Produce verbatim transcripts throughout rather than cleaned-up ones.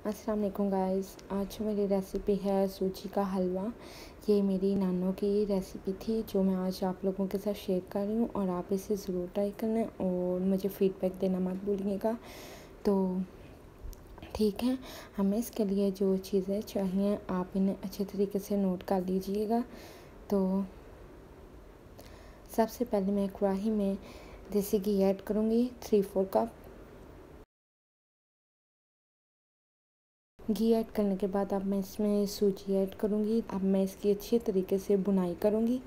अस्सलाम वालेकुम गाइस। आज मेरी रेसिपी है सूजी का हलवा। ये मेरी नानों की रेसिपी थी जो मैं आज आप लोगों के साथ शेयर कर रही हूँ और आप इसे ज़रूर ट्राई करना और मुझे फ़ीडबैक देना मत भूलिएगा। तो ठीक है, हमें इसके लिए जो चीज़ें चाहिए आप इन्हें अच्छे तरीके से नोट कर लीजिएगा। तो सबसे पहले मैं कढ़ाई में देसी घी ऐड करूँगी थ्री फोर कप। घी ऐड करने के बाद अब मैं इसमें सूजी ऐड करूँगी। अब मैं इसकी अच्छी तरीके से बुनाई करूँगी।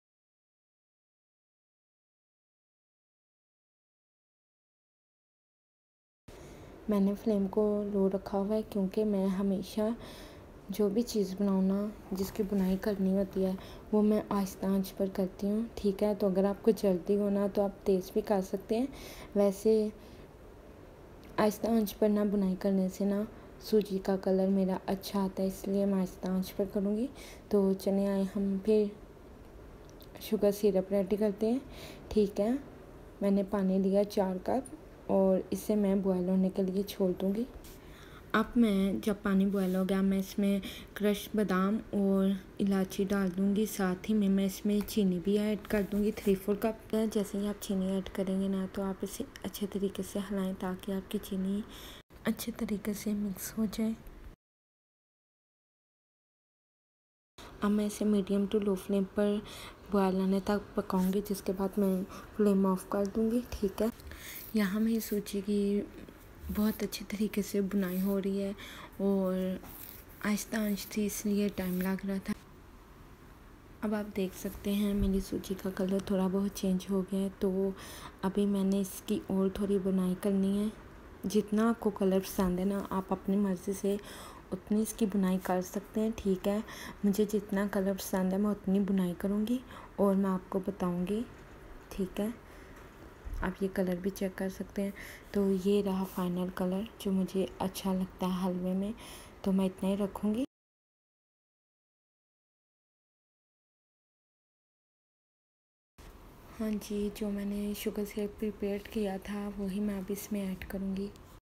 मैंने फ्लेम को लो रखा हुआ है क्योंकि मैं हमेशा जो भी चीज़ बनाऊँ ना जिसकी बुनाई करनी होती है वो मैं आहिस्ता आंच पर करती हूँ। ठीक है, तो अगर आपको जल्दी हो ना तो आप तेज़ भी कर सकते हैं। वैसे आहिस्ता आंच पर ना बुनाई करने से ना सूजी का कलर मेरा अच्छा आता है, इसलिए मैं आहिस्ता आंच पर करूँगी। तो चने आए हम फिर शुगर सिरप रेडी करते हैं। ठीक है, मैंने पानी लिया चार कप और इसे मैं बॉयल होने के लिए छोड़ दूँगी। अब मैं जब पानी बॉयल हो गया मैं इसमें क्रश बादाम और इलायची डाल दूँगी। साथ ही में मैं इसमें चीनी भी ऐड कर दूँगी थ्री फोर कप। जैसे ही आप चीनी ऐड करेंगे ना तो आप इसे अच्छे तरीके से हिलाएं ताकि आपकी चीनी अच्छे तरीके से मिक्स हो जाए। अब मैं इसे मीडियम टू लो फ्लेम पर बॉयल आने तक पकाऊंगी, जिसके बाद मैं फ्लेम ऑफ कर दूंगी। ठीक है, यहाँ मेरी सूजी की बहुत अच्छी तरीके से बुनाई हो रही है और आहिस्ता आंच थी इसलिए टाइम लग रहा था। अब आप देख सकते हैं मेरी सूजी का कलर थोड़ा बहुत चेंज हो गया है। तो अभी मैंने इसकी और थोड़ी बुनाई करनी है। जितना आपको कलर पसंद है ना आप अपनी मर्ज़ी से उतनी इसकी बुनाई कर सकते हैं। ठीक है, मुझे जितना कलर पसंद है मैं उतनी बुनाई करूँगी और मैं आपको बताऊँगी। ठीक है, आप ये कलर भी चेक कर सकते हैं। तो ये रहा फाइनल कलर जो मुझे अच्छा लगता है हलवे में, तो मैं इतना ही रखूँगी। हाँ जी, जो मैंने शुगर सिरप प्रिपेयर किया था वही मैं अब इसमें ऐड करूँगी।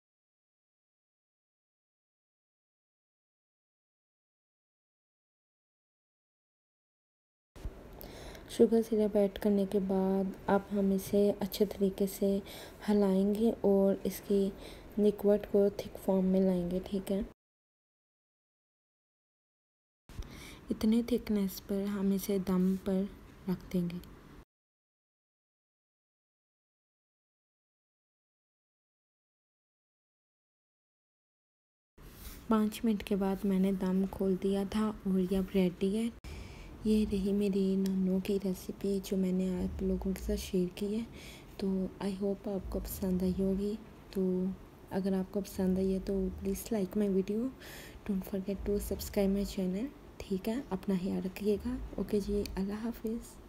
शुगर सिरप ऐड करने के बाद अब हम इसे अच्छे तरीके से हिलाएंगे और इसकी लिक्विड को थिक फॉर्म में लाएंगे। ठीक है, इतने थिकनेस पर हम इसे दम पर रख देंगे। पाँच मिनट के बाद मैंने दम खोल दिया था और ये अब रेडी है। ये रही मेरी नानों की रेसिपी जो मैंने आप लोगों के साथ शेयर की है। तो आई होप आपको पसंद आई होगी। तो अगर आपको पसंद आई है तो please like my video, don't forget to subscribe my channel. ठीक है, अपना ख्याल रखिएगा। ओके जी, अल्लाह हाफिज़।